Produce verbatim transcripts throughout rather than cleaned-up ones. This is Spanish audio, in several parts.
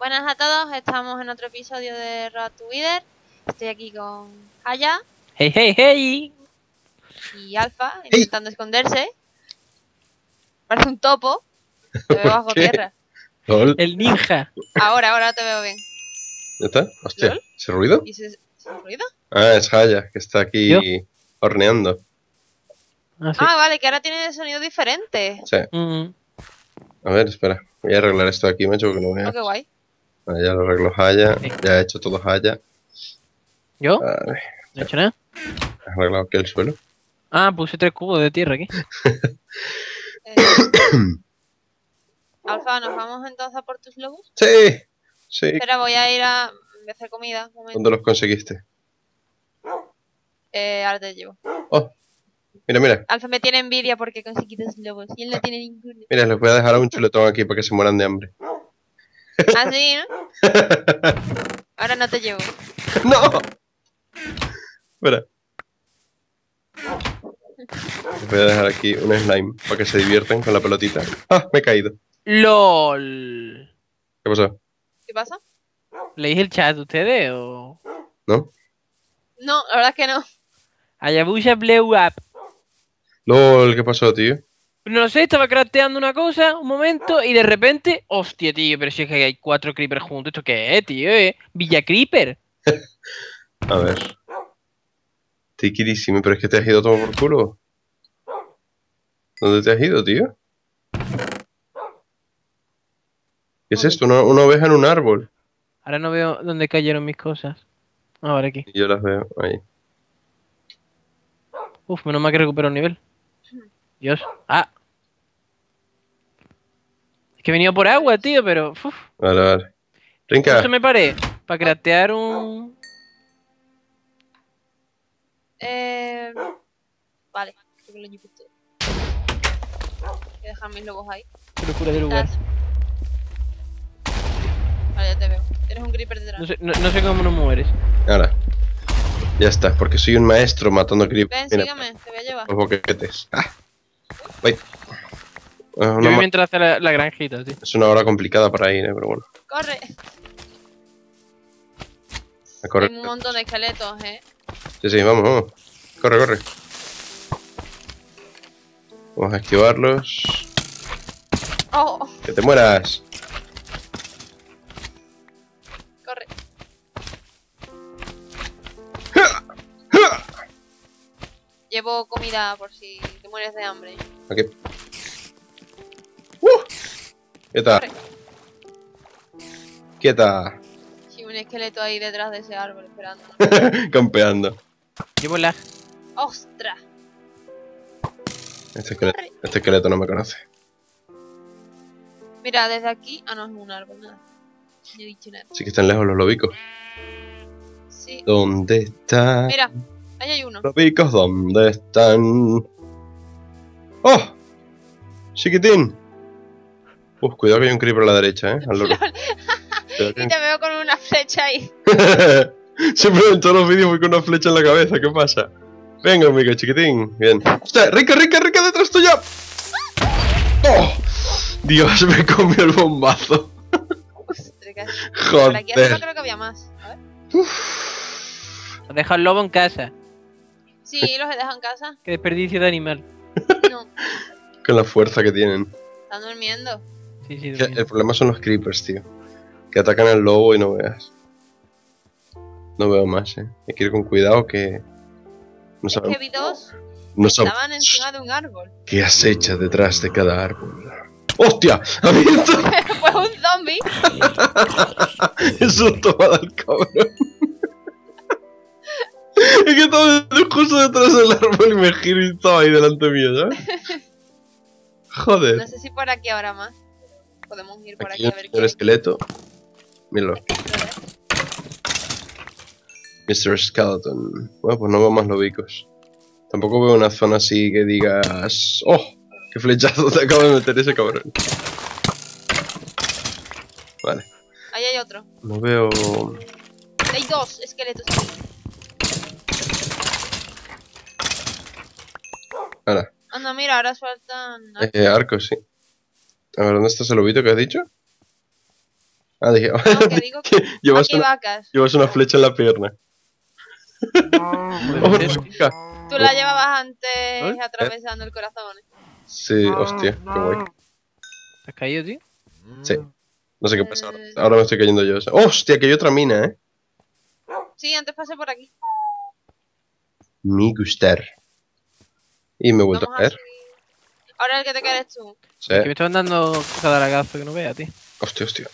Buenas a todos, estamos en otro episodio de Road to Wither. Estoy aquí con Aya. Hey, hey, hey. Y Alfa, intentando esconderse. Parece un topo. Te veo bajo tierra. ¿Lol? El ninja. Ahora, ahora te veo bien. ¿Ya está? Hostia, ¿Lol? ¿ese ruido? ¿Y ese, ese ruido? Ah, es Haya, que está aquí ¿Yo? horneando. Ah, sí. Ah, vale, que ahora tiene sonido diferente. Sí. Mm. A ver, espera. Voy a arreglar esto aquí, macho, porque no Oh, veas. qué guay. Vale, ya lo arreglo Haya. Sí. Ya he hecho todo Haya. ¿Yo? Vale, No he hecho nada. he arreglado aquí el suelo. Ah, puse tres cubos de tierra aquí. Eh, Alfa, ¿nos vamos entonces a por tus lobos? Sí, sí. Espera, voy a ir a, voy a hacer comida. Un momento. ¿Dónde los conseguiste? Eh, ahora te llevo. Oh, mira, mira. Alfa me tiene envidia porque he conseguido dos lobos y él no tiene ninguno. Mira, les voy a dejar a un chuletón aquí para que se mueran de hambre. Así, ¿no? Ahora no te llevo. ¡No! Espera. Les voy a dejar aquí un slime para que se diviertan con la pelotita. ¡Ah! Me he caído. LOL. ¿Qué pasó? ¿Qué pasa? ¿Leís el chat ustedes o...? ¿No? No, la verdad es que no. Hayabusa blew up. LOL, ¿qué pasó, tío? No sé, estaba crafteando una cosa un momento y de repente... Hostia, tío, pero si es que hay cuatro creepers juntos. ¿Esto qué es, tío? ¿Eh? ¿Villa Creeper? A ver. Tiquirísimo, pero es que te has ido todo por culo. ¿Dónde te has ido, tío? ¿Qué es esto? Una, una oveja en un árbol. Ahora no veo dónde cayeron mis cosas. Ah, vale, aquí. Y yo las veo ahí. Uf, menos mal que recupero un nivel. Dios. Ah. Es que he venido por agua, tío, pero... Uf. Vale, vale. Justo Rinca. me paré para craftear un... Eh... Vale, creo que lo llevo todo. Voy a dejar mis lobos ahí. Qué locura de lugar. Estás- Vale, ya te veo. Tienes un creeper detrás. No sé, no, no sé cómo nos mueres. Ahora. Ya está, porque soy un maestro matando creepers. Ven, Mira, sígueme, te voy a llevar. los boquetes. ¡Ah! Voy. Es Yo una, voy ma- mientras hace la, la granjita, tío. es una hora complicada para ir, ¿eh? Pero bueno. Corre. A correr. Hay un montón de esqueletos, eh. Sí, sí, vamos, vamos. Corre, corre. Vamos a esquivarlos. Oh, ¡Que te mueras! corre. Llevo comida por si te mueres de hambre. Ok. ¡Uh! ¡Quieta! Corre. ¡Quieta! Sí, un esqueleto ahí detrás de ese árbol esperando. Campeando. Llevo lag. ¡Ostras! Este esqueleto, este esqueleto no me conoce. Mira, desde aquí... Ah, no, es un árbol, nada. No he dicho nada. Sí que están lejos los lobicos. Sí. ¿Dónde están? Mira, ahí hay uno. Lobicos, ¿dónde están? ¡Oh! ¡Chiquitín! Uf, cuidado que hay un creeper a la derecha, ¿eh? Al loro. Cuidado que hay Y te veo con una flecha ahí. un- Siempre en todos los vídeos voy con una flecha en la cabeza, ¿qué pasa? Venga, amigo, chiquitín. Bien. ¡Hostia! ¡Rica, rica, rica detrás tuya! ¡Oh! Dios, me comió el bombazo. Ostras, casi. Por aquí arriba Joder. creo que había más. A ver. Has dejado el lobo en casa. Sí, los he dejado en casa. Qué desperdicio de animal. No, Con la fuerza que tienen. están durmiendo. Sí, sí, Que durmiendo. El problema son los creepers, tío. Que atacan al lobo y no veas. No veo más, eh. Hay que ir con cuidado que... No Es que sabemos, vi dos no estaban sabemos encima de un árbol. qué acecha detrás de cada árbol. ¡Hostia! ¡Abierto! Fue un zombie. Eso toma al cabrón. Es que estaba justo detrás del árbol y me giro y estaba ahí delante mío, ¿sabes? No Joder. sé si por aquí habrá más. Podemos ir por aquí, Aquí hay a un ver señor qué. esqueleto. Míralo. hay. mister Skeleton. Bueno, pues no veo más lobicos. Tampoco veo una zona así que digas... ¡Oh! ¡Qué flechazo te acaba de meter ese cabrón! Vale. Ahí hay otro. No veo... Hay dos esqueletos aquí. Ahora. Anda, mira, ahora sueltan. Eh, arcos, sí. A ver, ¿dónde está ese lobito que has dicho? Ah, dije, No, que digo que llevas, aquí hay una, vacas. llevas una flecha en la pierna. Oh, Debe ser. chica. Tú la llevabas antes ¿Eh? atravesando el corazón. ¿eh? Sí, hostia, qué guay. ¿Te has caído, tío? Sí, no sé qué pasa ahora. Eh, Ahora me estoy cayendo yo. ¡Hostia, que hay otra mina, eh! Sí, antes pasé por aquí. Me gustar. Y me he vuelto Vamos a a caer. seguir. Ahora el que te cae eres tú. Sí. Es que me estaban dando cada lagazo que no vea, tío. Hostia, hostia.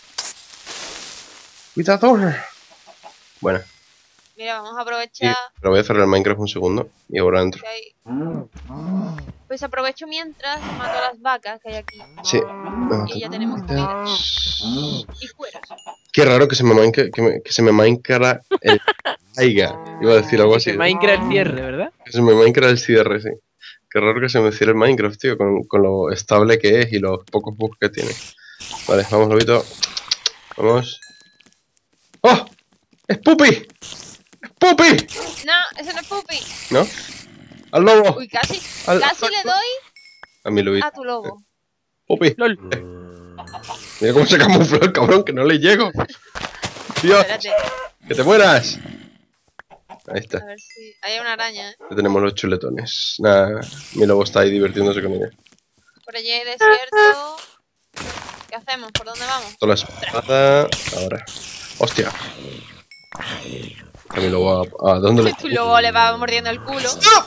Cuidado. Bueno, Mira, vamos a y, aprovechar pero voy a cerrar el Minecraft un segundo y ahora entro. que hay... Pues aprovecho mientras mato a las vacas que hay aquí. Sí. Y ya tenemos comida. Y cueros. Qué raro que se me minecra, que, me- que se me minecra el Aiga. Iba a decir algo así. Que Minecraft el cierre, ¿verdad? Que se me minecra el cierre, sí. Qué raro que se me cierre el Minecraft, tío, con, con lo estable que es y los pocos bugs que tiene. Vale, vamos, lobito. Vamos. ¡Oh! ¡Es Puppy! ¡Es Puppy! No, ese no es Puppy. ¿No? ¡Al lobo! Uy, casi. Al- Casi le doy A mi lobito. a tu lobo. Puppy. LOL. Mira cómo se camufla el cabrón, que no le llego. Dios, Espérate. que te mueras. Ahí está. A ver si... Ahí hay una araña, ¿eh? Ya tenemos los chuletones. Nada, mi lobo está ahí divirtiéndose con ella. Por allí hay desierto. ¿Qué hacemos? ¿Por dónde vamos? Toda la espada. Ahora. ¡Hostia! A mi lobo. ¿A, a dónde le.? Tu lobo le va mordiendo el culo.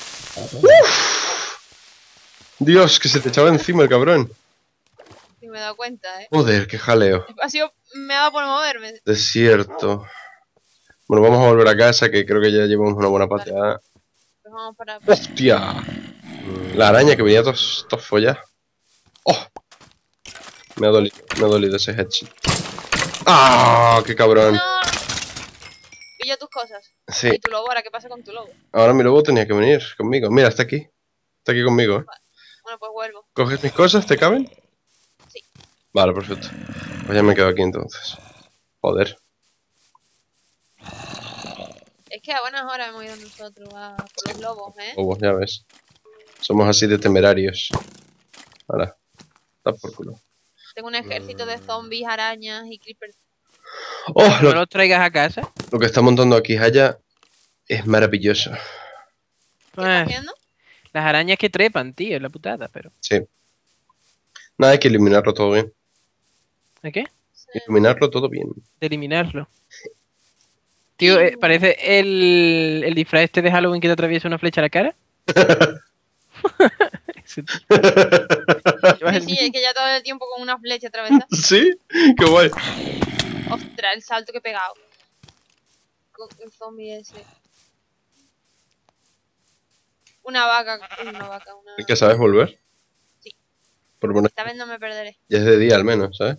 Dios, que se te echaba encima el cabrón. Y me he dado cuenta, ¿eh? Joder, qué jaleo. Ha sido... Me ha dado por moverme. Desierto. Bueno, vamos a volver a casa, que creo que ya llevamos una buena pateada. Pues vamos para... ¡Hostia! La araña que venía tos, tos follas. ¡Oh! Me ha dolido, me ha dolido ese headshot. ¡Ah! ¡Qué cabrón! No. Pilla tus cosas. Sí, ¿Y tu lobo? ¿Ahora qué pasa con tu lobo? ahora mi lobo tenía que venir conmigo. Mira, está aquí. Está aquí conmigo, ¿eh? Bueno, pues vuelvo. ¿Coges mis cosas? ¿Te caben? Sí. Vale, perfecto. Pues ya me quedo aquí entonces. Joder. Es que a buenas horas hemos ido nosotros a por los lobos, ¿eh? Lobos, ya ves. Somos así de temerarios. Ahora. Está por culo. Tengo un ejército de zombies, arañas y creepers. ¡Oh! No Lo, los traigas a casa. lo que está montando aquí Haya es maravilloso. ¿Qué Ah, estás haciendo? las arañas que trepan, tío, es la putada, pero. Sí. Nada, hay que eliminarlo todo bien. ¿De qué? Eliminarlo todo bien. De eliminarlo. Tío, eh, parece el, el disfraz este de Halloween que te atraviesa una flecha a la cara. Ese tío. Llevas Sí, el sí, mismo. es que ya todo el tiempo con una flecha atravesada. ¿Sí? ¡Qué guay! Ostras, el salto que he pegado. Con el zombie ese. Una vaca, una vaca, una... ¿Es que sabes volver? Sí. Por lo menos Esta vez no me perderé. ya es de día al menos, ¿sabes?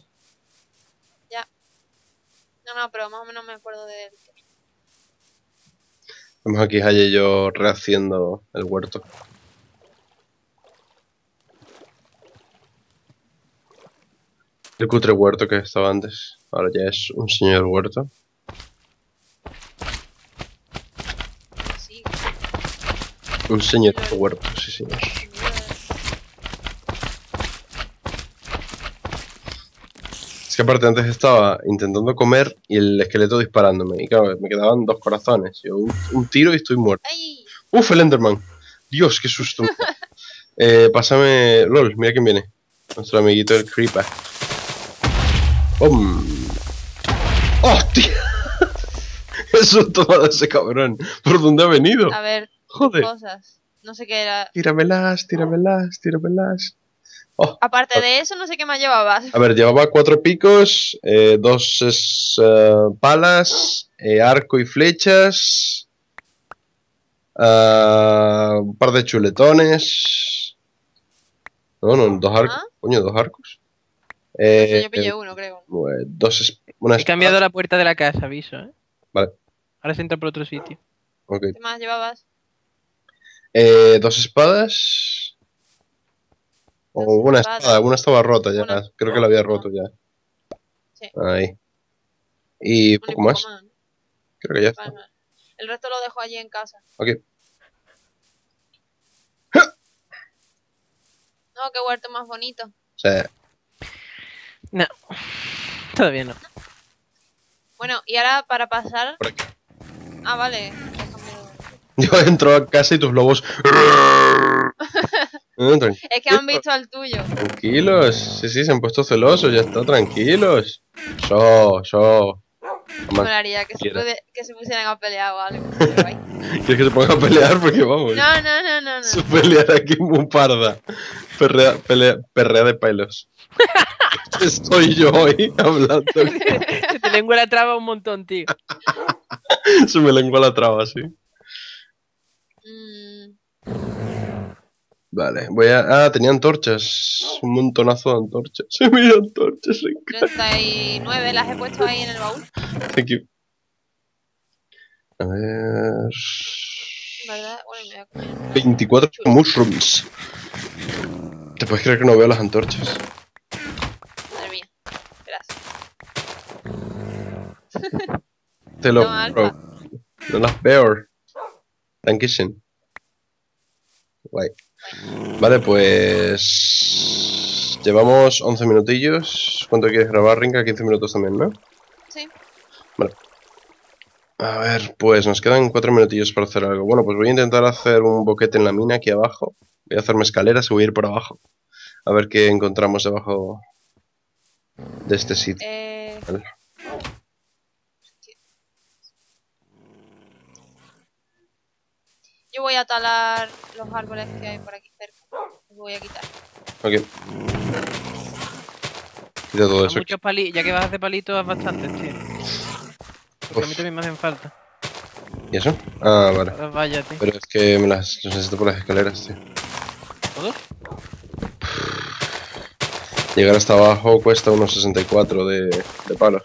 No, no, pero más o menos me acuerdo de él. Vamos aquí Haya y yo rehaciendo el huerto. El cutre huerto que estaba antes. Ahora ya es un señor huerto. Sí, Un señor huerto, sí señor. Es que aparte antes estaba intentando comer y el esqueleto disparándome. Y claro, me quedaban dos corazones. Yo un, un tiro y estoy muerto. ¡Ay! ¡Uf, el Enderman! Dios, qué susto. eh, pásame... LOL, mira quién viene. Nuestro amiguito el Creeper. ¡Pum! ¡Hostia! ¡Qué susto me ha dado ese cabrón! ¿Por dónde ha venido? A ver, Joder. cosas. No sé qué era. Tíramelas, tíramelas, tíramelas. Oh, Aparte de eso, no sé qué más llevabas. a ver, llevaba cuatro picos, eh, dos es, eh, palas, eh, arco y flechas, ah, un par de chuletones. No, no, dos arcos. ¿Ah? Coño, dos arcos. Sí, Eh, yo pillé uno, creo. eh, dos es, una He cambiado espada. la puerta de la casa, aviso, ¿eh? Vale, Ahora se entra por otro sitio. ok. ¿Qué más llevabas? Eh, dos espadas. O Dos una espadas. espada, una estaba rota ya. Una- Creo que la había roto ya. Sí. Ahí. Y Un y poco poco más. más. Creo que ya está. Vale, vale. El resto lo dejo allí en casa. Ok. No, qué huerto más bonito. O sea, No, todavía no. Bueno, y ahora para pasar... Por aquí. Ah, vale. Yo entro a casa y tus lobos... No, Es que han visto el tuyo. tranquilos, sí, sí, se han puesto celosos, ya está, tranquilos. So, so. Me molaría que se, puede, que se pusieran a pelear o algo. Guay. ¿Quieres que se pongan a pelear? Porque vamos. No, no, no, no, no. Su pelear aquí muy parda. Perrea, pelea, perrea de pelos. Estoy yo hoy hablando. Se te lengua la traba un montón, tío. Se me lengua la traba, sí. Mm, Vale, voy a... Ah, tenía antorchas. Un montonazo de antorchas. Se me antorchas en casa. treinta y nueve las he puesto ahí en el baúl. Thank you. A ver... ¿Verdad? Bueno, me voy a comer. veinticuatro mushrooms. ¿Te puedes creer que no veo las antorchas? Madre mía. Gracias. Te lo No, Alfa. juro. No las veo. Dankeschön. Guay. Vale, pues... Llevamos once minutillos. ¿Cuánto quieres grabar, Rinka? quince minutos también, ¿no? Sí. Vale. A ver, pues nos quedan cuatro minutillos para hacer algo. Bueno, pues voy a intentar hacer un boquete en la mina aquí abajo. Voy a hacerme escaleras y voy a ir por abajo. A ver qué encontramos debajo de este sitio. Eh... Vale. Yo voy a talar los árboles que hay por aquí cerca. Los voy a quitar. Ok. Quita todo A eso. muchos palitos, ya que vas a hacer palitos, haz bastantes, tío. Porque a mí Uf. también me hacen falta. ¿Y eso? Ah, vale. Ahora vaya, tío. Pero es que me las los necesito por las escaleras, tío. ¿Todos? Llegar hasta abajo cuesta unos sesenta y cuatro de, de palos.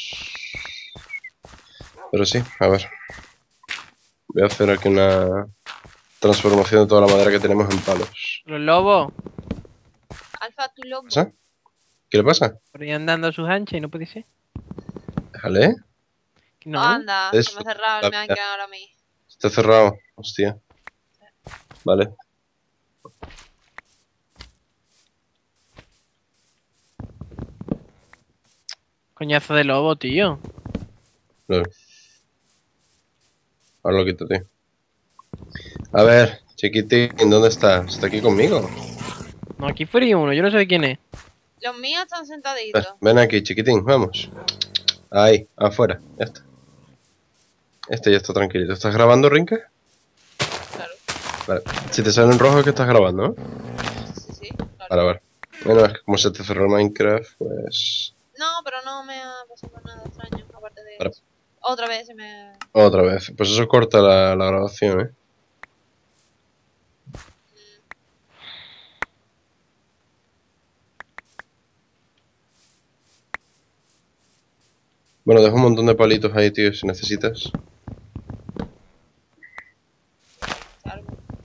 Pero sí, a ver. Voy a hacer aquí una transformación de toda la madera que tenemos en palos. Los lobos. Alfa, tu loco. ¿Qué pasa? ¿Qué le pasa? Por ahí andando a sus anchas y no puede ser. Déjale. Que no. Anda, Eso, se me ha cerrado, la me han vida. quedado ahora a mí. Está cerrado. Hostia. Vale. Coñazo de lobo, tío. No. Ahora lo quito, tío. A ver, chiquitín, ¿dónde estás? ¿Está aquí conmigo? No, aquí fuera uno, yo no sé de quién es. Los míos están Ven, sentaditos. ven aquí, chiquitín, vamos. Ahí, afuera, ya está. Este ya está tranquilito. ¿Estás grabando, Rinka? Claro. Vale. Si te sale en rojo es que estás grabando, ¿no? Sí, sí, claro. Vale, vale. Bueno, es que como se te cerró el Minecraft, pues... No, pero no me ha pasado nada extraño, aparte de Vale. eso. Otra vez se me... Otra vez. Pues eso corta la, la grabación, ¿eh? Bueno, dejo un montón de palitos ahí, tío, si necesitas. Claro.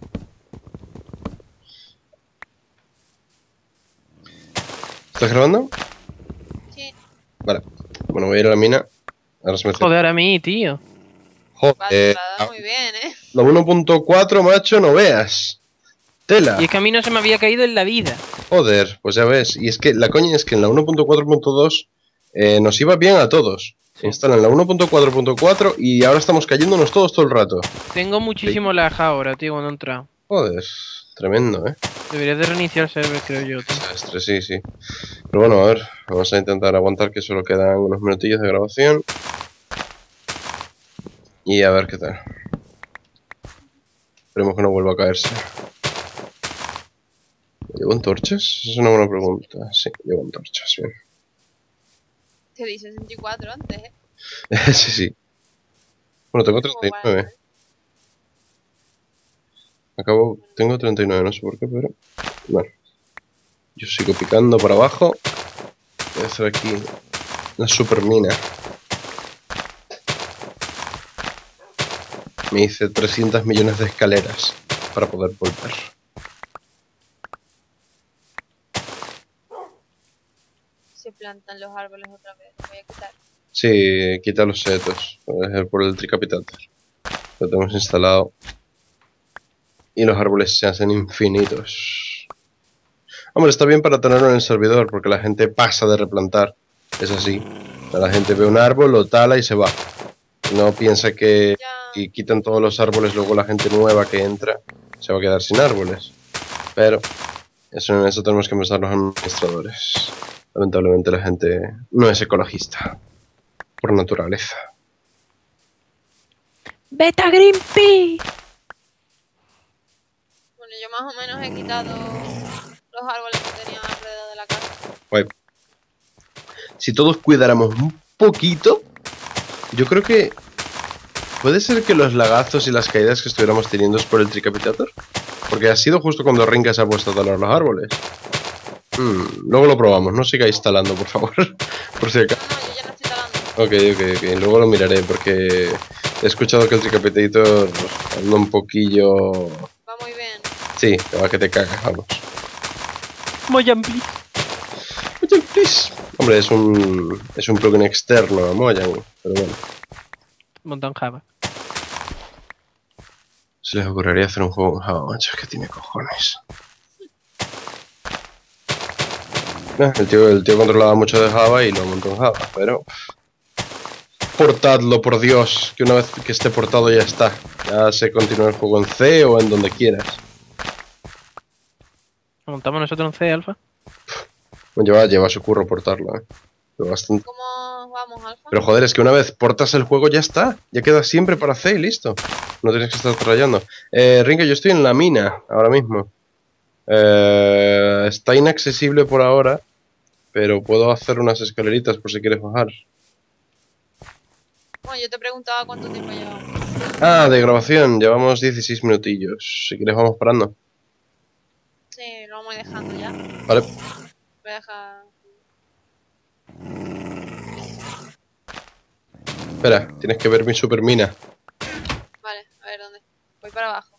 ¿Estás grabando? Sí, Vale. Bueno, voy a ir a la mina. Ahora se me cierra. Joder a mí, tío. vale, Joder. me ha dado muy bien, ¿eh? La uno punto cuatro, macho, no veas. Tela. Y es que a mí no se me había caído en la vida. Joder, pues ya ves. Y es que la coña es que en la uno punto cuatro punto dos eh, nos iba bien a todos. Se instalan la uno punto cuatro punto cuatro y ahora estamos cayéndonos todos todo el rato. Tengo muchísimo lag ahora, tío, cuando he entrado. Joder, tremendo, ¿eh? Deberías de reiniciar el server, creo yo, tío. Desastre, sí, sí. Pero bueno, a ver, vamos a intentar aguantar que solo quedan unos minutillos de grabación. Y a ver qué tal. Esperemos que no vuelva a caerse. ¿Llevo antorchas? Esa es una buena pregunta. Sí, llevo antorchas, bien. Te di sesenta y cuatro antes, ¿eh? sí, sí. Bueno, tengo treinta y nueve. Acabo, tengo treinta y nueve, no sé por qué, pero... Bueno. Yo sigo picando para abajo. Voy a hacer aquí la super mina. Me hice trescientos millones de escaleras para poder volver. Se plantan los árboles otra vez, los voy a quitar. Sí, quita los setos. Por el tricapitator. Lo tenemos instalado. Y los árboles se hacen infinitos. Hombre, está bien para tenerlo en el servidor, porque la gente pasa de replantar. Es así. La gente ve un árbol, lo tala y se va. No piensa que Ya. y quitan todos los árboles, luego la gente nueva que entra se va a quedar sin árboles. Pero eso, en eso tenemos que pensar los administradores. Lamentablemente la gente no es ecologista por naturaleza. ¡Beta Greenpeace! Bueno, yo más o menos he quitado los árboles que tenía alrededor de la casa. Guay. Si todos cuidáramos un poquito, yo creo que puede ser que los lagazos y las caídas que estuviéramos teniendo es por el Tricapitator. Porque ha sido justo cuando Rinka se ha puesto a talar los árboles. Hmm, luego lo probamos, no sigáis talando, por favor. Por si No, acaso. no, yo ya no estoy talando. Ok, ok, ok. Luego lo miraré porque he escuchado que el Tricapitator anda un poquillo... Va muy bien. Sí, que va que te cagas, vamos. Mojang, please. Mojang, please. Hombre, es un, es un plugin externo a Mojang, pero bueno. Montón Java. Se les ocurriría hacer un juego en Java, macho, es que tiene cojones. Eh, el, tío, el tío controlaba mucho de Java y lo montó en Java, pero... Portadlo, por Dios, que una vez que esté portado ya está. Ya se continúa el juego en C o en donde quieras. ¿Montamos nosotros en C, Alfa? Bueno, lleva, lleva su curro portarlo, eh. Pero bastante. ¿Cómo vamos, Alfa? Pero joder, es que una vez portas el juego ya está. Ya queda siempre para C y listo. No tienes que estar trayendo. Eh, Rinka, yo estoy en la mina ahora mismo. Eh, está inaccesible por ahora, pero puedo hacer unas escaleritas por si quieres bajar. Bueno, yo te preguntaba cuánto tiempo llevamos. Ah, de grabación, llevamos dieciséis minutillos. Si quieres vamos parando. Sí, lo vamos a ir dejando ya. Vale. Voy a dejar... Espera, tienes que ver mi super mina. Vale, a ver dónde. Voy para abajo.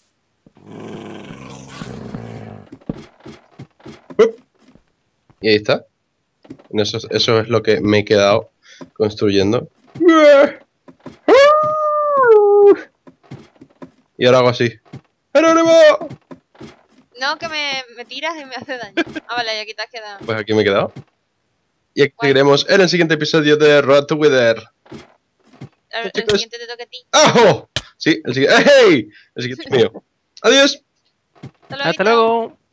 Up. Y ahí está. Eso, eso es lo que me he quedado construyendo. Y ahora hago así. ¡Jerónimo! No, que me, me tiras y me hace daño. Ah, vale, ya quitas que da. Pues aquí me he quedado. Y aquí Guay. seguiremos en el siguiente episodio de Road to Wither. El, el Chicos. siguiente te toca a ti. ¡Oh! Sí, el siguiente. ¡Hey! El siguiente es mío. Adiós. Hasta luego. Hasta luego.